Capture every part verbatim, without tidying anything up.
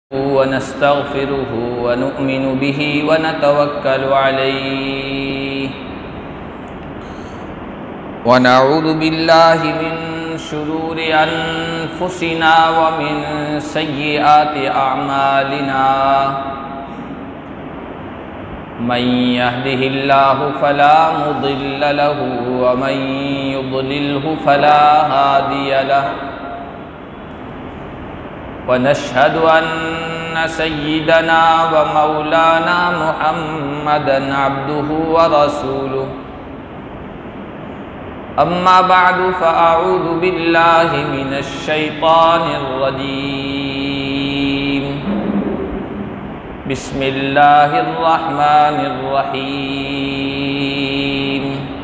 ونستغفره ونؤمن به ونتوكل عليه ونعوذ بالله من شرور أنفسنا ومن سيئات أعمالنا من يهده الله فلا مضل له ومن يضلله فلا هادي له ونشهد أن سيدنا ومولانا محمدًا عبده ورسوله أما بعد فأعوذ بالله من الشيطان الرجيم بسم الله الرحمن الرحيم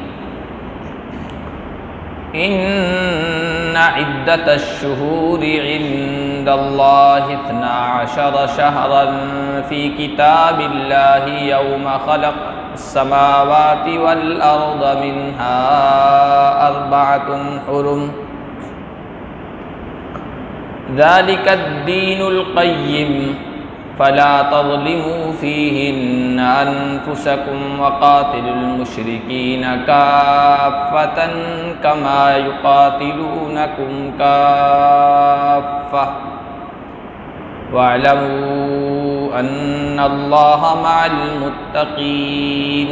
إن عدة الشهور عند الله اثنا عشر شهرا في كتاب الله يوم خلق السماوات والأرض منها أربعة حرم ذلك الدين القيم فلا تظلموا فيهن أنفسكم وقاتلوا المشركين كافة كما يقاتلونكم كافة واعلموا أن الله مع المتقين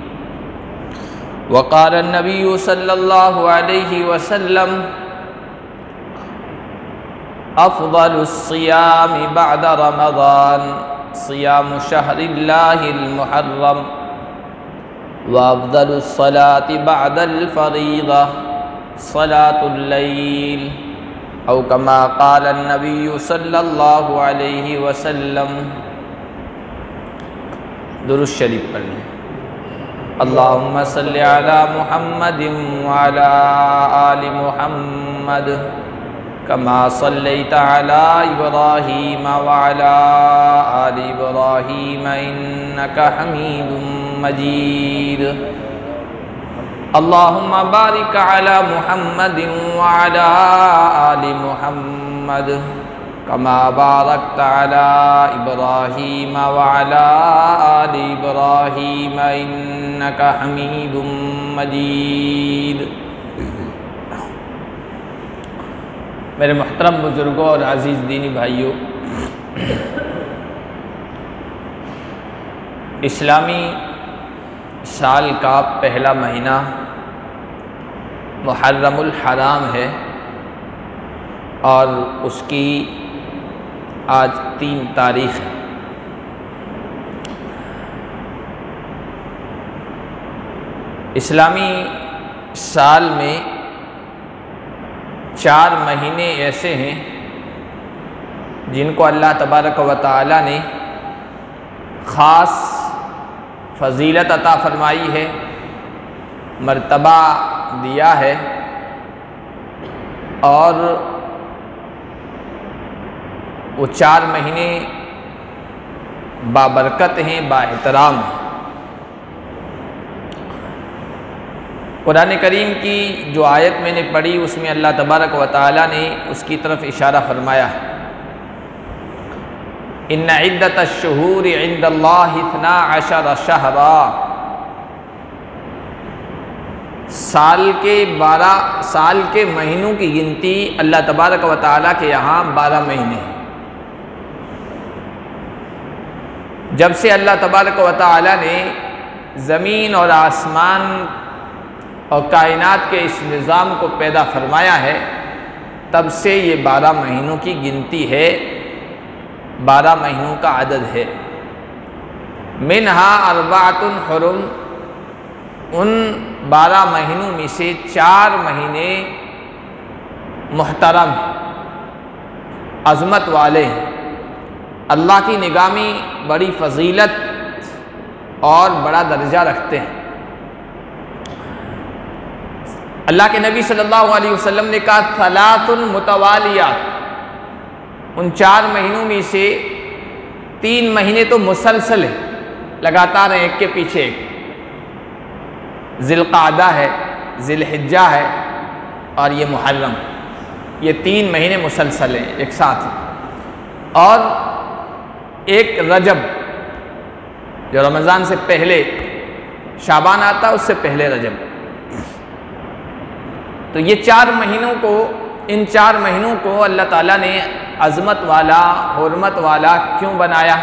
وقال النبي صلى الله عليه وسلم أفضل الصيام بعد رمضان صيام شهر الله المحرم وأفضل الصلاة بعد الفريضة صلاة الليل أو كما قال النبي صلى الله عليه وسلم درود شریف پڑھ لیں اللهم صل على محمد وعلى آل محمد كما صليت على إبراهيم وعلى آل إبراهيم إنك حميد مجيد اللهم بارك على محمد وعلى آل محمد كما باركت على إبراهيم وعلى آل إبراهيم إنك حميد مجيد میرے محترم بزرگوں اور عزیز دینی بھائیوں، اسلامی سال کا پہلا مہینہ محرم الحرام ہے اور اس کی آج تین تاریخ ہے۔ اسلامی سال میں چار مہینے ایسے ہیں جن کو اللہ تبارک و تعالی نے خاص فضیلت عطا فرمائی ہے، مرتبہ دیا ہے، اور وہ چار مہینے بابرکت ہیں، با احترام ہیں۔ قرآن کریم کی جو آیت میں نے پڑھی اس میں اللہ تبارک و تعالی نے اس کی طرف اشارہ فرمایا ہے، ان عدت الشہور عند اللہ اثنا عشر شہرا، سال کے بارہ سال کے مہینوں کی گنتی اللہ تبارک و تعالی کے یہاں بارہ مہینے ہیں۔ جب سے اللہ تبارک و تعالی نے زمین اور آسمان اور کائنات کے اس نظام کو پیدا فرمایا ہے، تب سے یہ بارہ مہینوں کی گنتی ہے، بارہ مہینوں کا عدد ہے۔ منہا اربعۃ حرم، ان بارہ مہینوں میں سے چار مہینے محترم ہیں، عظمت والے ہیں، اللہ کی نگاہ میں بڑی فضیلت اور بڑا درجہ رکھتے ہیں۔ اللہ کے نبی صلی اللہ علیہ وسلم نے کہا ثلاث متوالیات، ان چار مہینوں میں سے تین مہینے تو مسلسل ہیں، لگاتار ہیں، ایک کے پیچھے ایک، ذی القعدہ ہے، ذی الحجہ ہے اور یہ محرم، یہ تین مہینے مسلسل ہیں، ایک ساتھ ہیں۔ اور ایک رجب جو رمضان سے پہلے شعبان آتا ہے، اس سے پہلے رجب. تو یہ چار مہینوں کو ان چار مہینوں کو اللہ تعالیٰ نے عظمت والا، حرمت والا کیوں بنایا؟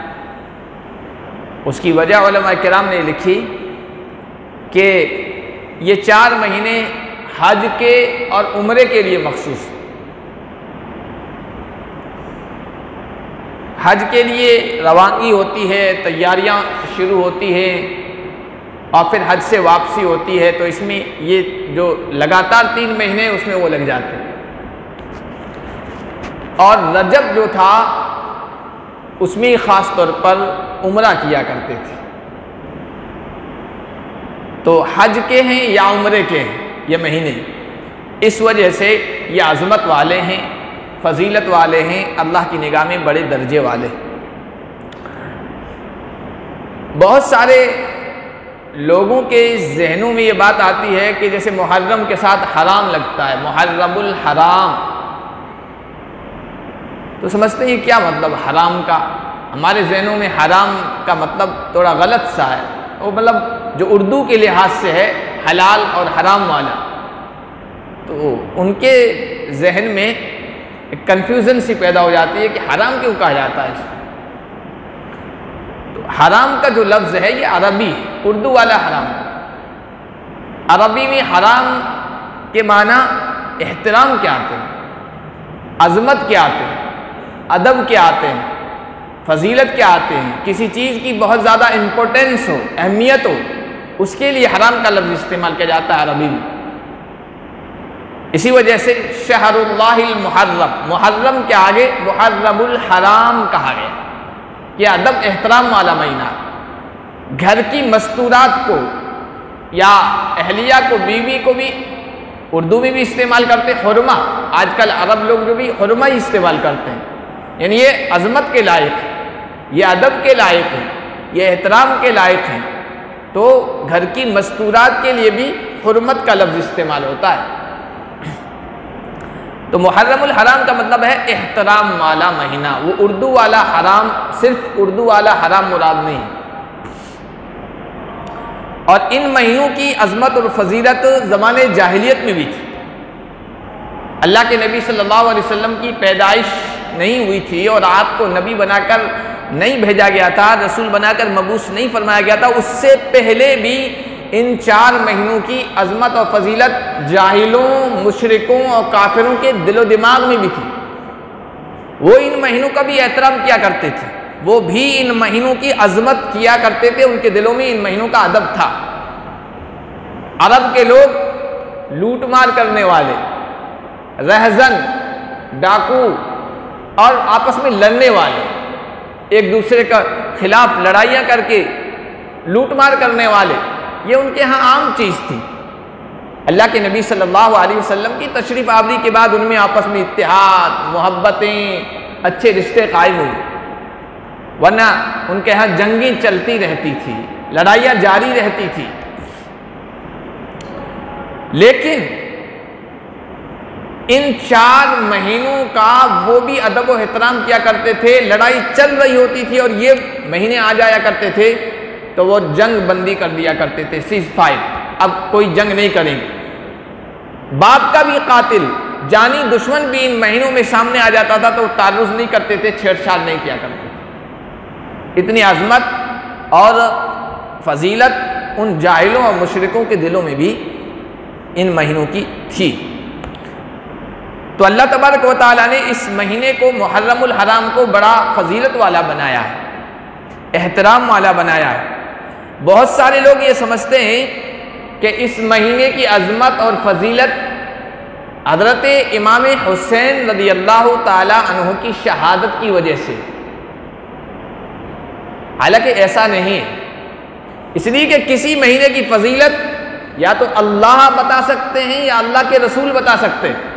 اس کی وجہ علماء کرام نے لکھی کہ یہ چار مہینے حج کے اور عمرے کے لیے مخصوص. حج کے لیے روانگی ہوتی ہے، تیاریاں شروع ہوتی ہیں، اور پھر حج سے واپسی ہوتی ہے، تو اس میں یہ جو لگاتار تین مہینے اس میں وہ لگ جاتے ہیں. اور رجب جو تھا اس میں خاص طور پر عمرہ کیا کرتے تھے. تو حج کے ہیں یا عمرے کے ہیں یہ مہینے، اس وجہ سے یہ عظمت والے ہیں، فضیلت والے ہیں، اللہ کی نگاہ میں بڑے درجے والے. بہت سارے لوگوں کے ذہنوں میں یہ بات آتی ہے کہ جیسے محرم کے ساتھ حرام لگتا ہے، محرم الحرام، تو سمجھتے ہیں یہ کیا مطلب حرام کا؟ ہمارے ذہنوں میں حرام کا مطلب تھوڑا غلط سا ہے، وہ مطلب جو اردو کے لحاظ سے ہے حلال اور حرام والا. تو ان کے ذہن میں ایک کنفیوژن سی پیدا ہو جاتی ہے کہ حرام کیوں کہا جاتا ہے اس کو. تو حرام کا جو لفظ ہے یہ عربی ہے، اردو والا حرام. عربی میں حرام کے معنی احترام کے آتے ہیں، عظمت کے آتے ہیں، ادب کے آتے ہیں، فضیلت کے آتے ہیں. کسی چیز کی بہت زیادہ امپورٹنس ہو، اہمیت ہو، اس کے لیے حرام کا لفظ استعمال کیا جاتا ہے عربی میں. اسی وجہ سے شہر اللہ المحرم، محرم کے آگے محرم الحرام کہا گیا. یہ ادب احترام والا مہینہ. گھر کی مستورات کو یا اہلیہ کو، بیوی کو بھی اردو میں بھی استعمال کرتے حرمہ. آج کل عرب لوگ جو بھی حرمہ ہی استعمال کرتے ہیں، یعنی یہ عظمت کے لائق ہے، یہ ادب کے لائق ہے، یہ احترام کے لائق ہیں. تو گھر کی مستورات کے لیے بھی حرمت کا لفظ استعمال ہوتا ہے. تو محرم الحرام کا مطلب ہے احترام والا مہینہ. وہ اردو والا حرام، صرف اردو والا حرام مراد نہیں. اور ان مہینوں کی عظمت اور فضیلت زمانے جاہلیت میں بھی تھی. اللہ کے نبی صلی اللہ علیہ وسلم کی پیدائش نہیں ہوئی تھی اور آپ کو نبی بنا کر نہیں بھیجا گیا تھا، رسول بنا کر مبعوث نہیں فرمایا گیا تھا. اس سے پہلے بھی ان چار مہینوں کی عظمت اور فضیلت جاہلوں، مشرکوں اور کافروں کے دل و دماغ میں بھی تھی. وہ ان مہینوں کا بھی احترام کیا کرتے تھے، وہ بھی ان مہینوں کی عظمت کیا کرتے تھے. ان کے دلوں میں ان مہینوں کا ادب تھا. عرب کے لوگ لوٹ مار کرنے والے، رہزن، ڈاکو اور آپس میں لڑنے والے، ایک دوسرے کا خلاف لڑائیاں کر کے لوٹ مار کرنے والے، یہ ان کے ہاں عام چیز تھی. اللہ کے نبی صلی اللہ علیہ وسلم کی تشریف آوری کے بعد ان میں آپس میں اتحاد، محبتیں، اچھے رشتے قائم ہوئے. ورنہ ان کے ہاں جنگیں چلتی رہتی تھی، لڑائیاں جاری رہتی تھی. لیکن ان چار مہینوں کا وہ بھی ادب و احترام کیا کرتے تھے. لڑائی چل رہی ہوتی تھی اور یہ مہینے آ جایا کرتے تھے تو وہ جنگ بندی کر دیا کرتے تھے، سیز فائر، اب کوئی جنگ نہیں کریں گے. باپ کا بھی قاتل، جانی دشمن بھی ان مہینوں میں سامنے آ جاتا تھا تو وہ تعرض نہیں کرتے تھے، چھیڑ چھاڑ نہیں کیا کرتے تھے. اتنی عظمت اور فضیلت ان جاہلوں اور مشرکوں کے دلوں میں بھی ان مہینوں کی تھی. تو اللہ تبارک و تعالیٰ نے اس مہینے کو، محرم الحرام کو، بڑا فضیلت والا بنایا ہے، احترام والا بنایا ہے. بہت سارے لوگ یہ سمجھتے ہیں کہ اس مہینے کی عظمت اور فضیلت حضرت امام حسین رضی اللہ تعالی عنہ کی شہادت کی وجہ سے. حالانکہ ایسا نہیں ہے. اس لیے کہ کسی مہینے کی فضیلت یا تو اللہ بتا سکتے ہیں یا اللہ کے رسول بتا سکتے ہیں.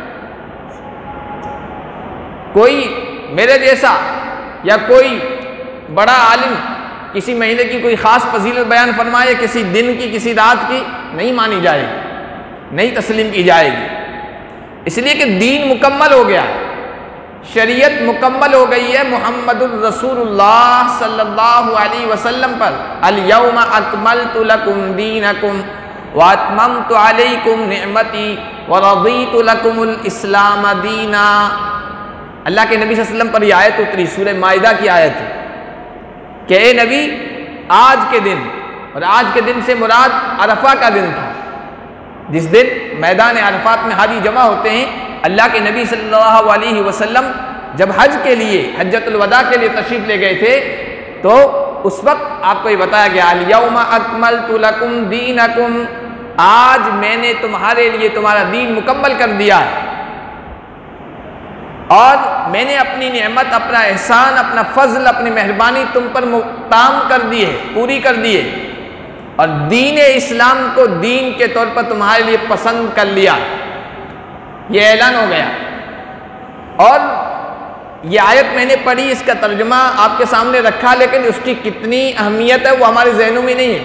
کوئی میرے جیسا یا کوئی بڑا عالم کسی مہینے کی کوئی خاص فضیلت بیان فرمائے، کسی دن کی، کسی رات کی، نہیں مانی جائے گی، نہیں تسلیم کی جائے گی. اس لیے کہ دین مکمل ہو گیا. شریعت مکمل ہو گئی ہے محمد الرسول اللہ صلی اللہ علیہ وسلم پر۔ الیوم اکملت لکم دینکم واتممت علیکم نعمتی ورضیت لکم الاسلام دینا۔ اللہ کے نبی صلی اللہ علیہ وسلم پر یہ آیت اتری، سورہ مائدہ کی آیت ہے کہ اے نبی آج کے دن، اور آج کے دن سے مراد عرفہ کا دن تھا، جس دن میدان عرفات میں حاجی جمع ہوتے ہیں۔ اللہ کے نبی صلی اللہ علیہ وسلم جب حج کے لیے، حجۃ الوداع کے لیے تشریف لے گئے تھے تو اس وقت آپ کو یہ بتایا گیا الیوم اکملت لکم دینکم، آج میں نے تمہارے لیے تمہارا دین مکمل کر دیا ہے، اور میں نے اپنی نعمت، اپنا احسان، اپنا فضل، اپنی مہربانی تم پر تام کر دی ہے، پوری کر دی ہے، اور دین اسلام کو دین کے طور پر تمہارے لیے پسند کر لیا۔ یہ اعلان ہو گیا، اور یہ آیت میں نے پڑھی، اس کا ترجمہ آپ کے سامنے رکھا، لیکن اس کی کتنی اہمیت ہے وہ ہمارے ذہنوں میں نہیں ہے۔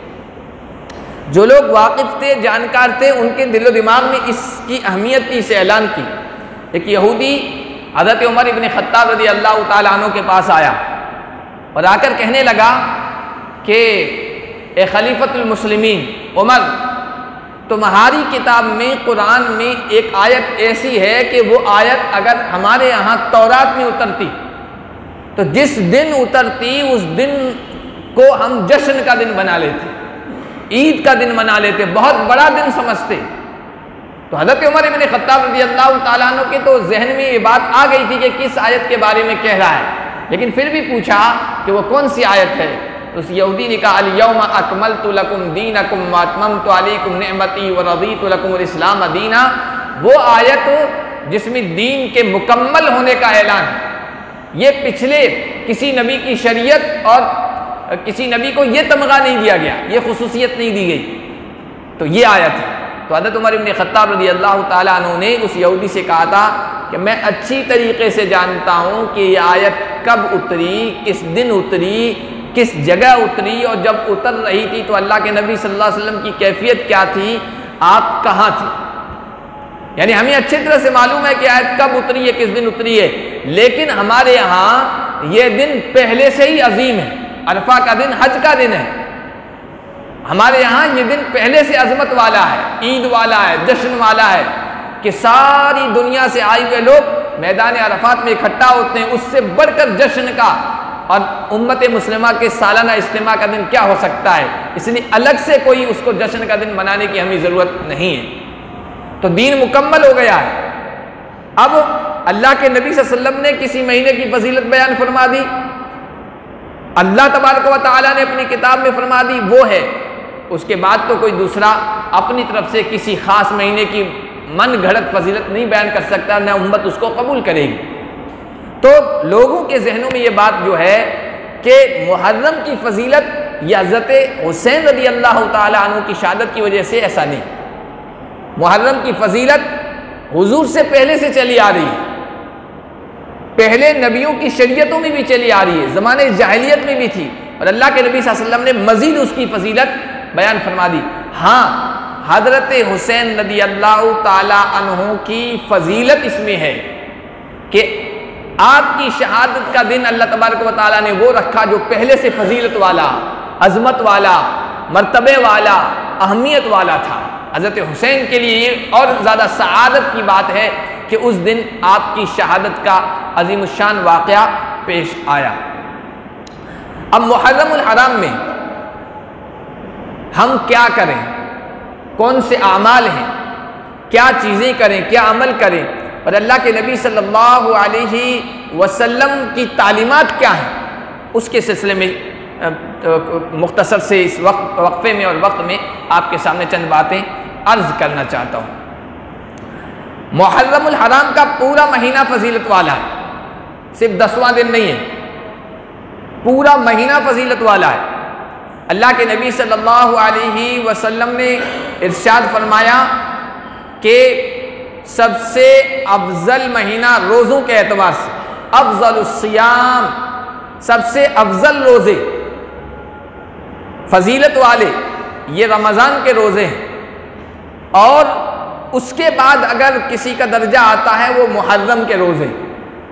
جو لوگ واقف تھے، جانکار تھے، ان کے دل و دماغ میں اس کی اہمیت کی، اسے اعلان کی۔ ایک یہودی حضرت عمر ابن خطاب رضی اللہ تعالیٰ عنہ کے پاس آیا اور آ کر کہنے لگا کہ اے خلیفۃ المسلمین عمر، تمہاری کتاب میں، قرآن میں ایک آیت ایسی ہے کہ وہ آیت اگر ہمارے یہاں تورات میں اترتی تو جس دن اترتی اس دن کو ہم جشن کا دن بنا لیتے، عید کا دن بنا لیتے، بہت بڑا دن سمجھتے۔ تو حضرت عمر ابن خطاب رضی اللہ تعالیٰ عنہ کے تو ذہن میں یہ بات آ گئی تھی کہ کس آیت کے بارے میں کہہ رہا ہے، لیکن پھر بھی پوچھا کہ وہ کون سی آیت ہے؟ تو اس یہودی نے کہا الیوم اکملت لکم دینکم واتممت علیکم نعمتی ورضیت لکم الاسلام دینا، وہ آیت جس میں دین کے مکمل ہونے کا اعلان ہے۔ یہ پچھلے کسی نبی کی شریعت اور کسی نبی کو یہ تمغہ نہیں دیا گیا، یہ خصوصیت نہیں دی گئی، تو یہ آیت ہے۔ تو حضرت عمر ابن خطاب رضی اللہ تعالیٰ عنہ نے اس یہودی سے کہا تھا کہ میں اچھی طریقے سے جانتا ہوں کہ یہ آیت کب اتری، کس دن اتری، کس جگہ اتری، اور جب اتر رہی تھی تو اللہ کے نبی صلی اللہ علیہ وسلم کی کیفیت کیا تھی، آپ کہاں تھے۔ یعنی ہمیں اچھی طرح سے معلوم ہے کہ آیت کب اتری ہے، کس دن اتری ہے، لیکن ہمارے یہاں یہ دن پہلے سے ہی عظیم ہے، عرفہ کا دن حج کا دن ہے، ہمارے یہاں یہ دن پہلے سے عظمت والا ہے، عید والا ہے، جشن والا ہے، کہ ساری دنیا سے آئے ہوئے لوگ میدان عرفات میں اکٹھا ہوتے ہیں۔ اس سے بڑھ کر جشن کا اور امت مسلمہ کے سالانہ اجتماع کا دن کیا ہو سکتا ہے، اس لیے الگ سے کوئی اس کو جشن کا دن منانے کی ہمیں ضرورت نہیں ہے۔ تو دین مکمل ہو گیا ہے۔ اب اللہ کے نبی صلی اللہ علیہ وسلم نے کسی مہینے کی فضیلت بیان فرما دی، اللہ تبارک و تعالیٰ نے اپنی کتاب میں فرما دی، وہ ہے، اس کے بعد تو کوئی دوسرا اپنی طرف سے کسی خاص مہینے کی من گھڑت فضیلت نہیں بیان کر سکتا، نہ امت اس کو قبول کرے گی۔ تو لوگوں کے ذہنوں میں یہ بات جو ہے کہ محرم کی فضیلت یہ حضرت حسین رضی اللہ تعالیٰ عنہ کی شہادت کی وجہ سے ایسا نہیں، محرم کی فضیلت حضور سے پہلے سے چلی آ رہی ہے، پہلے نبیوں کی شریعتوں میں بھی چلی آ رہی ہے، زمانے جاہلیت میں بھی تھی، اور اللہ کے نبی صلی اللہ علیہ وسلم نے مزید اس کی فضیلت بیان فرما دی۔ ہاں، حضرت حسین رضی اللہ تعالی عنہ کی فضیلت اس میں ہے کہ آپ کی شہادت کا دن اللہ تبارک و تعالیٰ نے وہ رکھا جو پہلے سے فضیلت والا، عظمت والا، مرتبے والا، اہمیت والا تھا۔ حضرت حسین کے لیے یہ اور زیادہ سعادت کی بات ہے کہ اس دن آپ کی شہادت کا عظیم الشان واقعہ پیش آیا۔ اب محرم الحرام میں ہم کیا کریں، کون سے اعمال ہیں، کیا چیزیں کریں، کیا عمل کریں، اور اللہ کے نبی صلی اللہ علیہ وسلم کی تعلیمات کیا ہیں، اس کے سلسلے میں مختصر سے اس وقت وقفے میں اور وقت میں آپ کے سامنے چند باتیں عرض کرنا چاہتا ہوں۔ محرم الحرام کا پورا مہینہ فضیلت والا ہے، صرف دسواں دن نہیں ہے، پورا مہینہ فضیلت والا ہے۔ اللہ کے نبی صلی اللہ علیہ وسلم نے ارشاد فرمایا کہ سب سے افضل مہینہ روزوں کے اعتبار سے، افضل الصیام، سب سے افضل روزے، فضیلت والے یہ رمضان کے روزے ہیں، اور اس کے بعد اگر کسی کا درجہ آتا ہے وہ محرم کے روزے،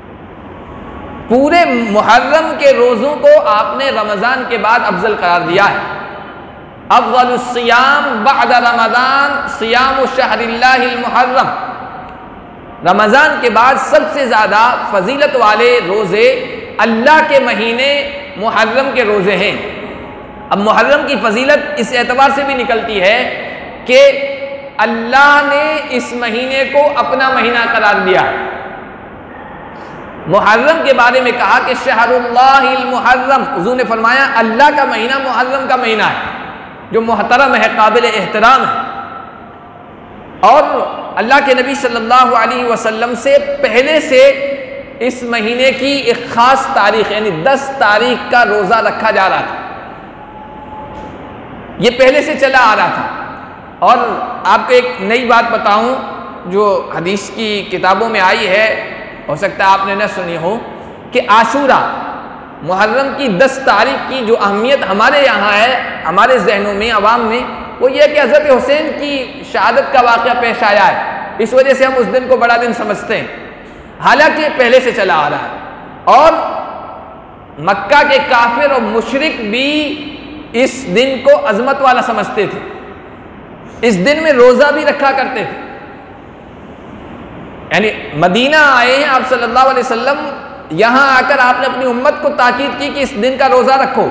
پورے محرم کے روزوں کو آپ نے رمضان کے بعد افضل قرار دیا ہے۔ افضل الصیام بعد رمضان صیام شہر اللہ المحرم، رمضان کے بعد سب سے زیادہ فضیلت والے روزے اللہ کے مہینے محرم کے روزے ہیں۔ اب محرم کی فضیلت اس اعتبار سے بھی نکلتی ہے کہ اللہ نے اس مہینے کو اپنا مہینہ قرار دیا۔ محرم کے بارے میں کہا کہ شہر اللہ المحرم، حضور نے فرمایا اللہ کا مہینہ محرم کا مہینہ ہے جو محترم ہے، قابل احترام ہے۔ اور اللہ کے نبی صلی اللہ علیہ وسلم سے پہلے سے اس مہینے کی ایک خاص تاریخ یعنی دس تاریخ کا روزہ رکھا جا رہا تھا، یہ پہلے سے چلا آ رہا تھا۔ اور آپ کو ایک نئی بات بتاؤں جو حدیث کی کتابوں میں آئی ہے، ہو سکتا ہے آپ نے نہ سنی ہو، کہ عاشورہ محرم کی دس تاریخ کی جو اہمیت ہمارے یہاں ہے، ہمارے ذہنوں میں، عوام میں، وہ یہ کہ حضرت حسین کی شہادت کا واقعہ پیش آیا ہے، اس وجہ سے ہم اس دن کو بڑا دن سمجھتے ہیں، حالانکہ پہلے سے چلا آ رہا ہے۔ اور مکہ کے کافر اور مشرک بھی اس دن کو عظمت والا سمجھتے تھے، اس دن میں روزہ بھی رکھا کرتے تھے۔ یعنی مدینہ آئے ہیں آپ صلی اللہ علیہ وسلم، یہاں آ کر آپ نے اپنی امت کو تاکید کی کہ اس دن کا روزہ رکھو،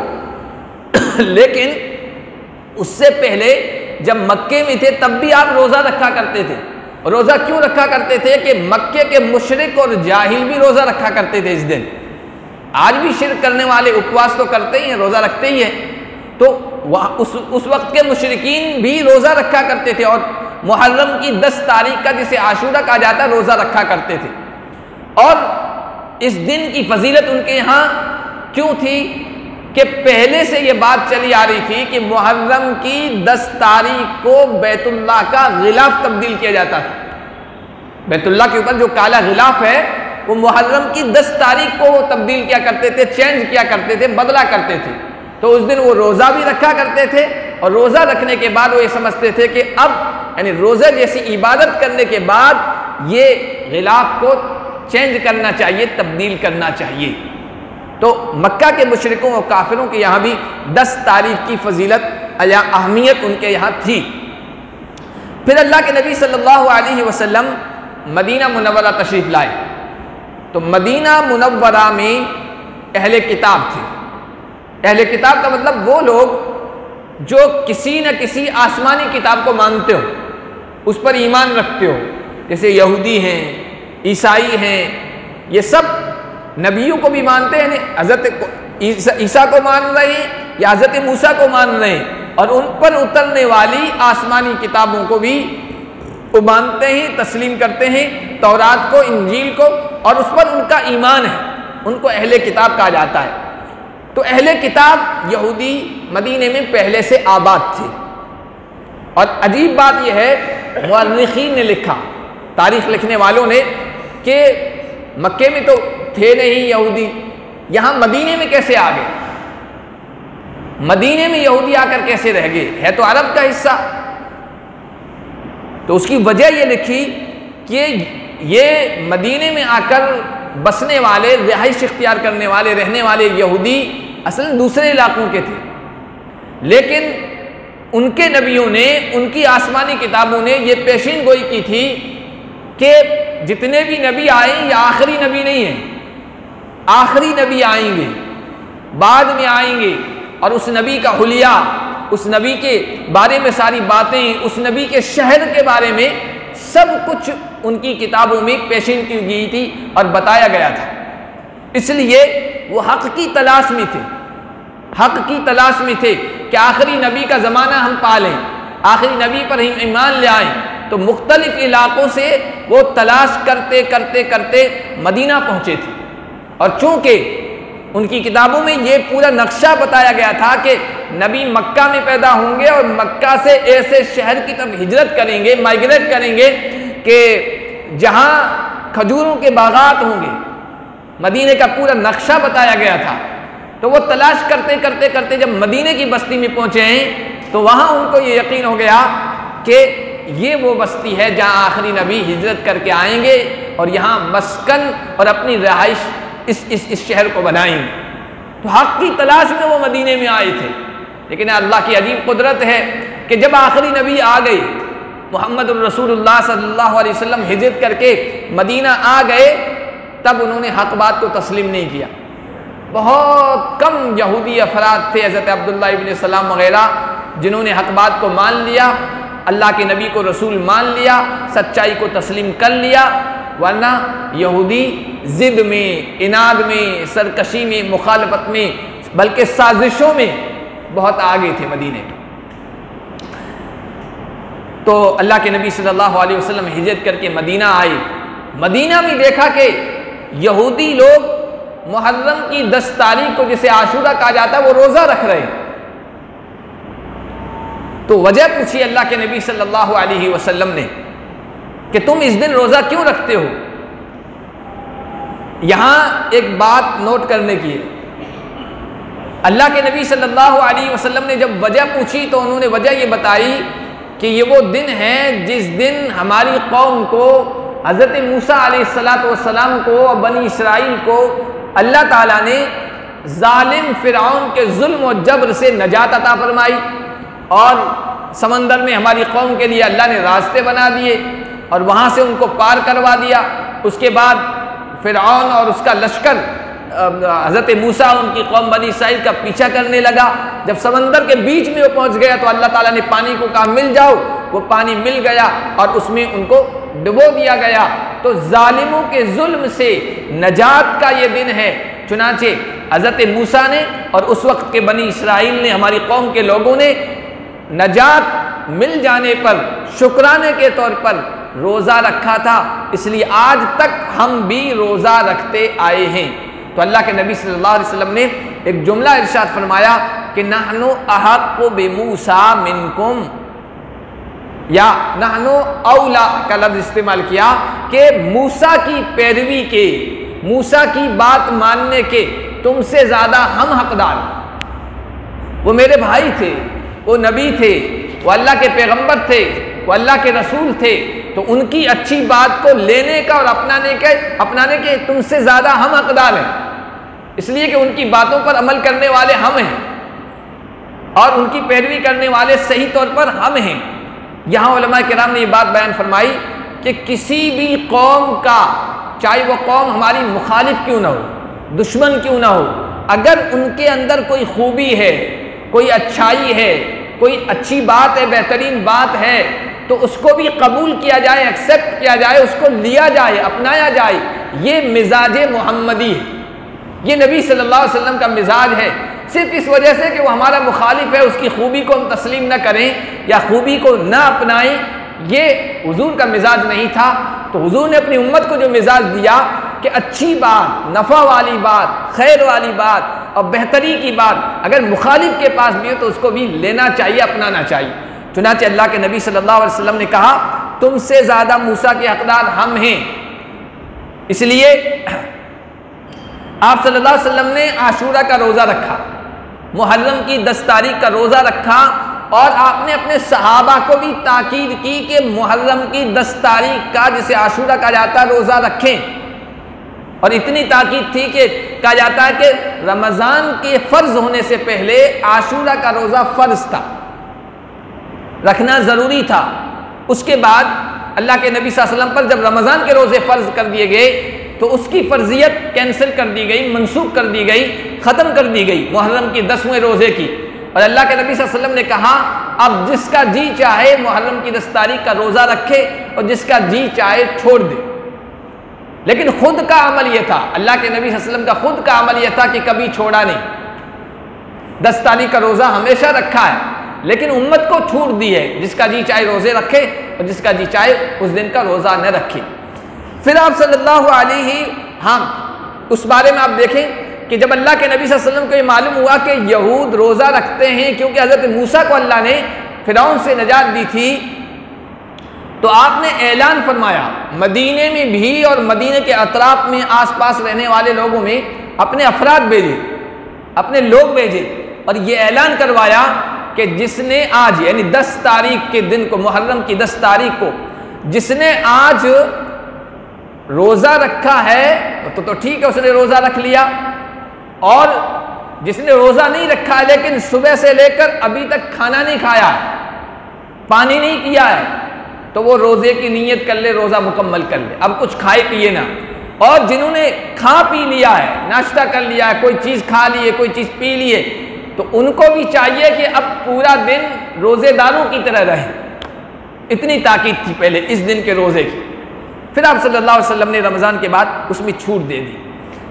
لیکن اس سے پہلے جب مکے میں تھے تب بھی آپ روزہ رکھا کرتے تھے۔ روزہ کیوں رکھا کرتے تھے؟ کہ مکے کے مشرک اور جاہل بھی روزہ رکھا کرتے تھے اس دن۔ آج بھی شرک کرنے والے اپواس تو کرتے ہی ہیں، روزہ رکھتے ہی ہیں، تو اس اس وقت کے مشرکین بھی روزہ رکھا کرتے تھے، اور محرم کی دس تاریخ کا جسے عاشورہ کہا جاتا ہے روزہ رکھا کرتے تھے۔ اور اس دن کی فضیلت ان کے یہاں کیوں تھی کہ پہلے سے یہ بات چلی آ رہی تھی کہ محرم کی دس تاریخ کو بیت اللہ کا غلاف تبدیل کیا جاتا تھا۔ بیت اللہ کے اوپر جو کالا غلاف ہے وہ محرم کی دس تاریخ کو تبدیل کیا کرتے تھے، چینج کیا کرتے تھے، بدلا کرتے تھے۔ تو اس دن وہ روزہ بھی رکھا کرتے تھے، اور روزہ رکھنے کے بعد وہ یہ سمجھتے تھے کہ اب یعنی روزہ جیسی عبادت کرنے کے بعد یہ غلاف کو چینج کرنا چاہیے، تبدیل کرنا چاہیے۔ تو مکہ کے مشرکوں اور کافروں کے یہاں بھی دس تاریخ کی فضیلت یا اہمیت ان کے یہاں تھی۔ پھر اللہ کے نبی صلی اللہ علیہ وسلم مدینہ منورہ تشریف لائے، تو مدینہ منورہ میں اہل کتاب تھے۔ اہل کتاب کا مطلب وہ لوگ جو کسی نہ کسی آسمانی کتاب کو مانتے ہو، اس پر ایمان رکھتے ہو، جیسے یہودی ہیں، عیسائی ہیں، یہ سب نبیوں کو بھی مانتے ہیں، حضرت عیسیٰ کو مان رہے ہیں یا حضرت موسیٰ کو مان رہے ہیں، اور ان پر اترنے والی آسمانی کتابوں کو بھی وہ مانتے ہیں، تسلیم کرتے ہیں، تورات کو، انجیل کو، اور اس پر ان کا ایمان ہے، ان کو اہل کتاب کہا جاتا ہے۔ تو اہل کتاب یہودی مدینے میں پہلے سے آباد تھے، اور عجیب بات یہ ہے مورخین نے لکھا، تاریخ لکھنے والوں نے، کہ مکے میں تو تھے نہیں یہودی، یہاں مدینے میں کیسے آ گئے؟ مدینے میں یہودی آ کر کیسے رہ گئے؟ ہے تو عرب کا حصہ۔ تو اس کی وجہ یہ لکھی کہ یہ مدینے میں آ کر بسنے والے، رہائش اختیار کرنے والے، رہنے والے یہودی اصل دوسرے علاقوں کے تھے، لیکن ان کے نبیوں نے، ان کی آسمانی کتابوں نے یہ پیشین گوئی کی تھی کہ جتنے بھی نبی آئیں یہ آخری نبی نہیں ہیں، آخری نبی آئیں گے، بعد میں آئیں گے، اور اس نبی کا حلیہ، اس نبی کے بارے میں ساری باتیں، اس نبی کے شہر کے بارے میں سب کچھ ان کی کتابوں میں پیشین کی گئی تھی اور بتایا گیا تھا۔ اس لیے وہ حق کی تلاش میں تھے، حق کی تلاش میں تھے کہ آخری نبی کا زمانہ ہم پالیں، آخری نبی پر ہم ایمان لے آئیں۔ تو مختلف علاقوں سے وہ تلاش کرتے کرتے کرتے مدینہ پہنچے تھے، اور چونکہ ان کی کتابوں میں یہ پورا نقشہ بتایا گیا تھا کہ نبی مکہ میں پیدا ہوں گے اور مکہ سے ایسے شہر کی طرف ہجرت کریں گے، مائگریٹ کریں گے کہ جہاں کھجوروں کے باغات ہوں گے، مدینے کا پورا نقشہ بتایا گیا تھا۔ تو وہ تلاش کرتے کرتے کرتے جب مدینے کی بستی میں پہنچے ہیں تو وہاں ان کو یہ یقین ہو گیا کہ یہ وہ بستی ہے جہاں آخری نبی ہجرت کر کے آئیں گے اور یہاں مسکن اور اپنی رہائش اس اس اس شہر کو بنائیں گے۔ تو حق کی تلاش میں وہ مدینے میں آئے تھے، لیکن اللہ کی عجیب قدرت ہے کہ جب آخری نبی آ گئے، محمد الرسول اللہ صلی اللہ علیہ وسلم ہجرت کر کے مدینہ آ گئے، تب انہوں نے حق بات کو تسلیم نہیں کیا۔ بہت کم یہودی افراد تھے، حضرت عبداللہ ابن سلام وغیرہ، جنہوں نے حق بات کو مان لیا، اللہ کے نبی کو رسول مان لیا، سچائی کو تسلیم کر لیا، ورنہ یہودی ضد میں، اناد میں، سرکشی میں، مخالفت میں، بلکہ سازشوں میں بہت آگے تھے مدینے کے۔ تو اللہ کے نبی صلی اللہ علیہ وسلم ہجرت کر کے مدینہ آئے، مدینہ میں دیکھا کہ یہودی لوگ محرم کی دس تاریخ کو جسے عاشورہ کہا جاتا ہے وہ روزہ رکھ رہے ہیں۔ تو وجہ پوچھی اللہ کے نبی صلی اللہ علیہ وسلم نے کہ تم اس دن روزہ کیوں رکھتے ہو؟ یہاں ایک بات نوٹ کرنے کی ہے، اللہ کے نبی صلی اللہ علیہ وسلم نے جب وجہ پوچھی تو انہوں نے وجہ یہ بتائی کہ یہ وہ دن ہے جس دن ہماری قوم کو، حضرت موسیٰ علیہ الصلاۃ والسلام کو اور بنی اسرائیل کو اللہ تعالیٰ نے ظالم فرعون کے ظلم و جبر سے نجات عطا فرمائی، اور سمندر میں ہماری قوم کے لیے اللہ نے راستے بنا دیے اور وہاں سے ان کو پار کروا دیا۔ اس کے بعد فرعون اور اس کا لشکر حضرت موسیٰ ان کی قوم بنی اسرائیل کا پیچھا کرنے لگا۔ جب سمندر کے بیچ میں وہ پہنچ گیا تو اللہ تعالیٰ نے پانی کو کہا مل جاؤ، وہ پانی مل گیا اور اس میں ان کو ڈبو دیا گیا۔ تو ظالموں کے ظلم سے نجات کا یہ دن ہے۔ چنانچہ حضرت موسیٰ نے اور اس وقت کے بنی اسرائیل نے، ہماری قوم کے لوگوں نے نجات مل جانے پر شکرانے کے طور پر روزہ رکھا تھا، اس لیے آج تک ہم بھی روزہ رکھتے آئے ہیں۔ تو اللہ کے نبی صلی اللہ علیہ وسلم نے ایک جملہ ارشاد فرمایا کہ نحن احق بموسیٰ منکم، یا نحن اولا کا لفظ استعمال کیا کہ موسیٰ کی پیروی کے، موسیٰ کی بات ماننے کے تم سے زیادہ ہم حقدار۔ وہ میرے بھائی تھے، وہ نبی تھے، وہ اللہ کے پیغمبر تھے، وہ اللہ کے رسول تھے، تو ان کی اچھی بات کو لینے کا اور اپنانے کے اپنانے کے تم سے زیادہ ہم حقدار ہیں، اس لیے کہ ان کی باتوں پر عمل کرنے والے ہم ہیں اور ان کی پیروی کرنے والے صحیح طور پر ہم ہیں۔ یہاں علماء کرام نے یہ بات بیان فرمائی کہ کسی بھی قوم کا، چاہے وہ قوم ہماری مخالف کیوں نہ ہو، دشمن کیوں نہ ہو، اگر ان کے اندر کوئی خوبی ہے، کوئی اچھائی ہے، کوئی اچھی بات ہے، بہترین بات ہے، تو اس کو بھی قبول کیا جائے، ایکسیپٹ کیا جائے، اس کو لیا جائے، اپنایا جائے۔ یہ مزاج محمدی ہے، یہ نبی صلی اللہ علیہ وسلم کا مزاج ہے۔ صرف اس وجہ سے کہ وہ ہمارا مخالف ہے، اس کی خوبی کو ہم تسلیم نہ کریں یا خوبی کو نہ اپنائیں، یہ حضور کا مزاج نہیں تھا۔ تو حضور نے اپنی امت کو جو مزاج دیا کہ اچھی بات، نفع والی بات، خیر والی بات اور بہتری کی بات اگر مخالف کے پاس بھی ہو تو اس کو بھی لینا چاہیے، اپنانا چاہیے۔ چنانچہ اللہ کے نبی صلی اللہ علیہ وسلم نے کہا تم سے زیادہ موسیٰ کے حقدار ہم ہیں، اس لیے آپ صلی اللہ علیہ وسلم نے عاشورہ کا روزہ رکھا، محرم کی دس تاریخ کا روزہ رکھا، اور آپ نے اپنے صحابہ کو بھی تاکید کی کہ محرم کی دس تاریخ کا، جسے عاشورہ کہا جاتا ہے، روزہ رکھیں۔ اور اتنی تاکید تھی کہ کہا جاتا ہے کہ رمضان کے فرض ہونے سے پہلے عاشورہ کا روزہ فرض تھا، رکھنا ضروری تھا۔ اس کے بعد اللہ کے نبی صلی اللہ علیہ وسلم پر جب رمضان کے روزے فرض کر دیے گئے تو اس کی فرضیت کینسل کر دی گئی، منسوخ کر دی گئی، ختم کر دی گئی محرم کی دسویں روزے کی۔ اور اللہ کے نبی صلی اللہ علیہ وسلم نے کہا اب جس کا جی چاہے محرم کی دس تاریخ کا روزہ رکھے اور جس کا جی چاہے چھوڑ دے۔ لیکن خود کا عمل یہ تھا، اللہ کے نبی صلی اللہ علیہ وسلم کا خود کا عمل یہ تھا کہ کبھی چھوڑا نہیں، دس تاریخ کا روزہ ہمیشہ رکھا ہے، لیکن امت کو چھوٹ دی ہے، جس کا جی چاہے روزے رکھے اور جس کا جی چاہے اس دن کا روزہ نہ رکھے۔ پھر آپ صلی اللہ علیہ ہاں اس بارے میں آپ دیکھیں کہ جب اللہ کے نبی صلی اللہ علیہ وسلم کو یہ معلوم ہوا کہ یہود روزہ رکھتے ہیں، کیونکہ حضرت موسیٰ کو اللہ نے فرعون سے نجات دی تھی، تو آپ نے اعلان فرمایا مدینے میں بھی اور مدینے کے اطراف میں آس پاس رہنے والے لوگوں میں اپنے افراد بھیجے، اپنے لوگ بھیجے، اور یہ اعلان کروایا کہ جس نے آج یعنی دس تاریخ کے دن کو، محرم کی دس تاریخ کو، جس نے آج روزہ رکھا ہے تو تو ٹھیک ہے، اس نے روزہ رکھ لیا، اور جس نے روزہ نہیں رکھا ہے لیکن صبح سے لے کر ابھی تک کھانا نہیں کھایا ہے، پانی نہیں پیا ہے، تو وہ روزے کی نیت کر لے، روزہ مکمل کر لے، اب کچھ کھائے پیے نہ۔ اور جنہوں نے کھا پی لیا ہے، ناشتہ کر لیا ہے، کوئی چیز کھا لیے، کوئی چیز پی لیے، تو ان کو بھی چاہیے کہ اب پورا دن روزے داروں کی طرح رہیں۔ اتنی تاکید تھی پہلے اس دن کے روزے کی۔ پھر آپ صلی اللہ علیہ وسلم نے رمضان کے بعد اس میں چھوٹ دے دی۔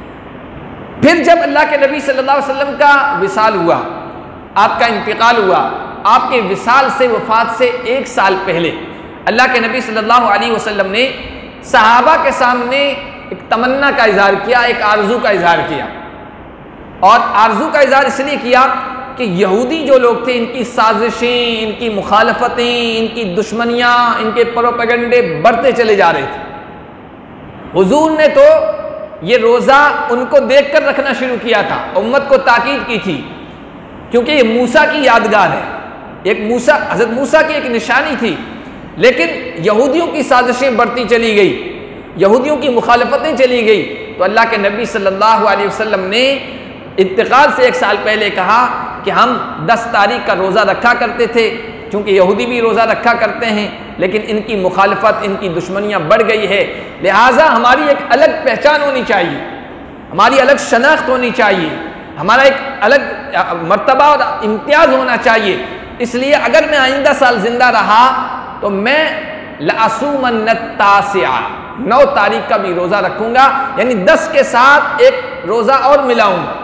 پھر جب اللہ کے نبی صلی اللہ علیہ وسلم کا وصال ہوا، آپ کا انتقال ہوا، آپ کے وصال سے، وفات سے ایک سال پہلے اللہ کے نبی صلی اللہ علیہ وسلم نے صحابہ کے سامنے ایک تمنا کا اظہار کیا، ایک آرزو کا اظہار کیا، اور آرزو کا اظہار اس لیے کیا کہ یہودی جو لوگ تھے، ان کی سازشیں، ان کی مخالفتیں، ان کی دشمنیاں، ان کے پروپیگنڈے بڑھتے چلے جا رہے تھے۔ حضور نے تو یہ روزہ ان کو دیکھ کر رکھنا شروع کیا تھا، امت کو تاکید کی تھی، کیونکہ یہ موسیٰ کی یادگار ہے، ایک موسیٰ، حضرت موسیٰ کی ایک نشانی تھی، لیکن یہودیوں کی سازشیں بڑھتی چلی گئی، یہودیوں کی مخالفتیں چلی گئی، تو اللہ کے نبی صلی اللہ علیہ وسلم نے انتقال سے ایک سال پہلے کہا کہ ہم دس تاریخ کا روزہ رکھا کرتے تھے، چونکہ یہودی بھی روزہ رکھا کرتے ہیں، لیکن ان کی مخالفت، ان کی دشمنیاں بڑھ گئی ہے، لہٰذا ہماری ایک الگ پہچان ہونی چاہیے، ہماری الگ شناخت ہونی چاہیے، ہمارا ایک الگ مرتبہ اور امتیاز ہونا چاہیے۔ اس لیے اگر میں آئندہ سال زندہ رہا تو میں لَأَصُومَنَّ التَّاسِعَ، نو تاریخ کا بھی روزہ رکھوں گا، یعنی دس کے ساتھ ایک روزہ اور ملاؤں گا،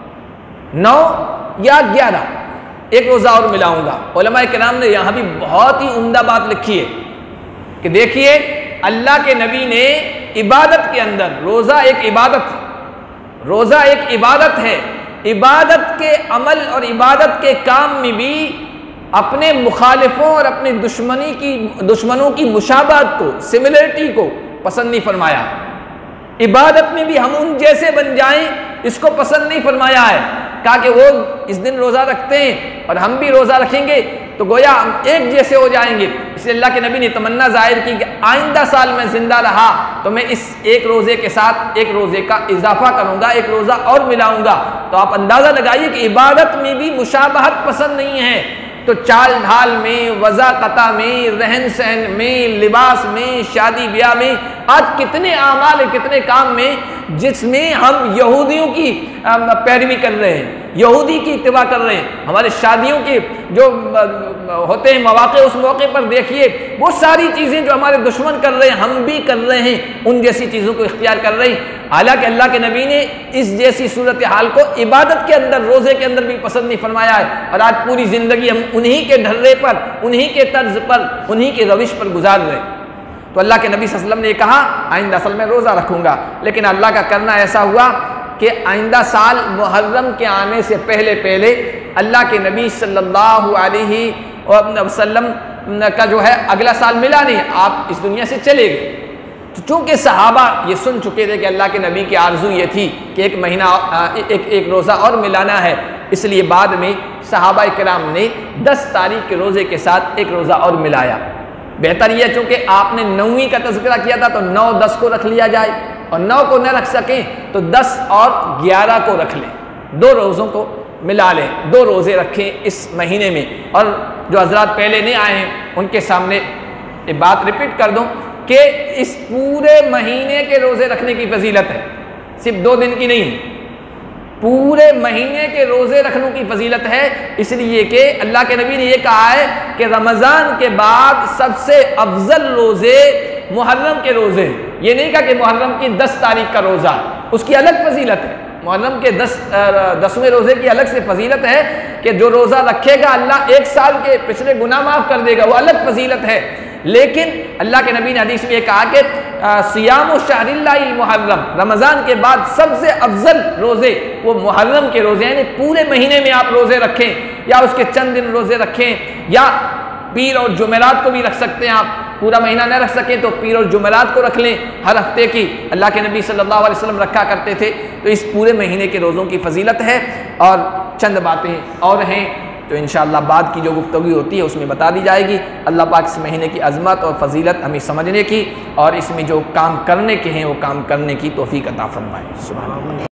نو یا گیارہ ایک روزہ اور ملاؤں گا۔ علماء کرام نے یہاں بھی بہت ہی عمدہ بات لکھی ہے کہ دیکھیے اللہ کے نبی نے عبادت کے اندر، روزہ ایک عبادت ہے، روزہ ایک عبادت ہے، عبادت کے عمل اور عبادت کے کام میں بھی اپنے مخالفوں اور اپنے دشمنی کی دشمنوں کی مشابہت کو، سملیرٹی کو پسند نہیں فرمایا، عبادت میں بھی ہم ان جیسے بن جائیں اس کو پسند نہیں فرمایا ہے، کہا کہ وہ اس دن روزہ رکھتے ہیں اور ہم بھی روزہ رکھیں گے تو گویا ہم ایک جیسے ہو جائیں گے۔ اس لیے اللہ کے نبی نے تمنا ظاہر کی کہ آئندہ سال میں زندہ رہا تو میں اس ایک روزے کے ساتھ ایک روزے کا اضافہ کروں گا، ایک روزہ اور ملاؤں گا۔ تو آپ اندازہ لگائیے کہ عبادت میں بھی مشابہت پسند نہیں ہے، تو چال ڈھال میں، وضاقتہ میں، رہن سہن میں، لباس میں، شادی بیاہ میں، آج کتنے اعمال ہیں، کتنے کام میں جس میں ہم یہودیوں کی پیروی کر رہے ہیں، یہودی کی اتباع کر رہے ہیں۔ ہمارے شادیوں کے جو ہوتے ہیں مواقع، اس موقع پر دیکھیے وہ ساری چیزیں جو ہمارے دشمن کر رہے ہیں ہم بھی کر رہے ہیں، ان جیسی چیزوں کو اختیار کر رہے ہیں، حالانکہ اللہ کے نبی نے اس جیسی صورتحال کو عبادت کے اندر، روزے کے اندر بھی پسند نہیں فرمایا ہے، اور آج پوری زندگی ہم انہی کے ڈھرے پر، انہی کے طرز پر، انہی کے روش پر گزار رہے ہیں۔ تو اللہ کے نبی صلی اللہ علیہ وسلم نے کہا آئندہ سال میں روزہ رکھوں گا، لیکن اللہ کا کرنا ایسا ہوا کہ آئندہ سال محرم کے آنے سے پہلے پہلے اللہ کے نبی صلی اللہ علیہ وسلم کا جو ہے اگلا سال ملا نہیں، آپ اس دنیا سے چلے گئے۔ تو چونکہ صحابہ یہ سن چکے تھے کہ اللہ کے نبی کی آرزو یہ تھی کہ ایک مہینہ ایک ایک روزہ اور ملانا ہے، اس لیے بعد میں صحابہ کرام نے دس تاریخ کے روزے کے ساتھ ایک روزہ اور ملایا۔ بہتر یہ چونکہ آپ نے نویں کا تذکرہ کیا تھا تو نو دس کو رکھ لیا جائے، اور نو کو نہ رکھ سکیں تو دس اور گیارہ کو رکھ لیں، دو روزوں کو ملا لیں، دو روزے رکھیں اس مہینے میں۔ اور جو حضرات پہلے نہیں آئے ہیں ان کے سامنے یہ بات ریپیٹ کر دوں کہ اس پورے مہینے کے روزے رکھنے کی فضیلت ہے، صرف دو دن کی نہیں ہے، پورے مہینے کے روزے رکھنے کی فضیلت ہے، اس لیے کہ اللہ کے نبی نے یہ کہا ہے کہ رمضان کے بعد سب سے افضل روزے محرم کے روزے، یہ نہیں کہا کہ محرم کی دس تاریخ کا روزہ، اس کی الگ فضیلت ہے، محرم کے دس دسویں روزے کی الگ سے فضیلت ہے کہ جو روزہ رکھے گا اللہ ایک سال کے پچھلے گناہ معاف کر دے گا، وہ الگ فضیلت ہے۔ لیکن اللہ کے نبی نے حدیث میں یہ کہا کہ صیام و شہر اللہ المحرم، رمضان کے بعد سب سے افضل روزے وہ محرم کے روزے، یعنی پورے مہینے میں آپ روزے رکھیں یا اس کے چند دن روزے رکھیں، یا پیر اور جمعرات کو بھی رکھ سکتے ہیں، آپ پورا مہینہ نہ رکھ سکیں تو پیر اور جمعرات کو رکھ لیں، ہر ہفتے کی اللہ کے نبی صلی اللہ علیہ وسلم رکھا کرتے تھے۔ تو اس پورے مہینے کے روزوں کی فضیلت ہے، اور چند باتیں اور ہیں تو انشاءاللہ بعد کی جو گفتگو ہوتی ہے اس میں بتا دی جائے گی۔ اللہ پاک اس مہینے کی عظمت اور فضیلت ہمیں سمجھنے کی اور اس میں جو کام کرنے کے ہیں وہ کام کرنے کی توفیق عطا فرمائے۔ سبحان اللہ۔